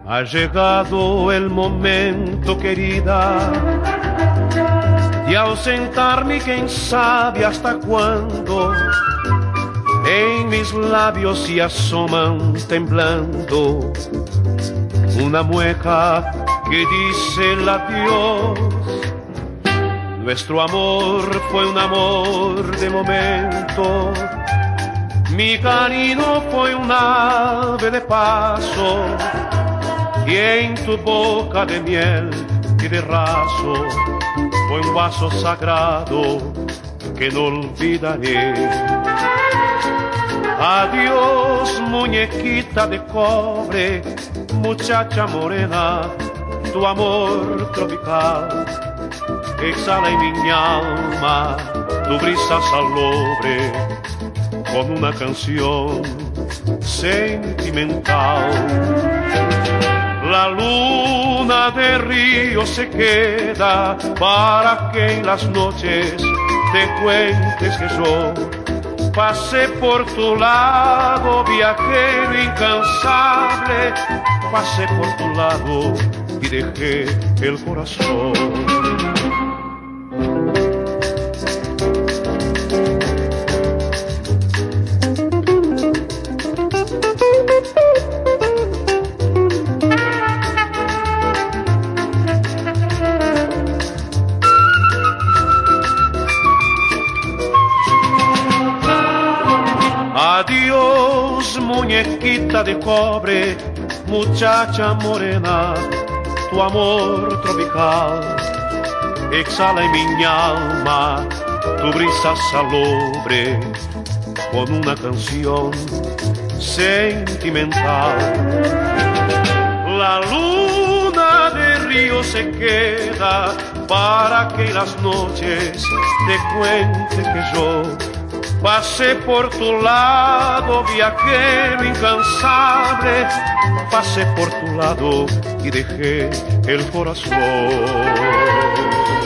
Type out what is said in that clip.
Ha llegado el momento, querida, de ausentarme, quién sabe hasta cuándo. En mis labios se asoman temblando una mueca que dice el adiós. Nuestro amor fue un amor de momento, mi cariño fue un ave de paso, y en tu boca de miel y de raso fue un vaso sagrado que no olvidaré. Adiós, muñequita de cobre, muchacha morena, tu amor tropical exhala en mi alma tu brisa salobre con una canción sentimental. La luna de río se queda para que en las noches te cuentes que yo pasé por tu lado, viajero incansable, pasé por tu lado y dejé el corazón. Adiós, muñequita de cobre, muchacha morena, tu amor tropical exhala en mi alma tu brisa salobre con una canción sentimental. La luna de río se queda para que las noches te cuente que yo pasé por tu lado, viajero incansable, pasé por tu lado y dejé el corazón.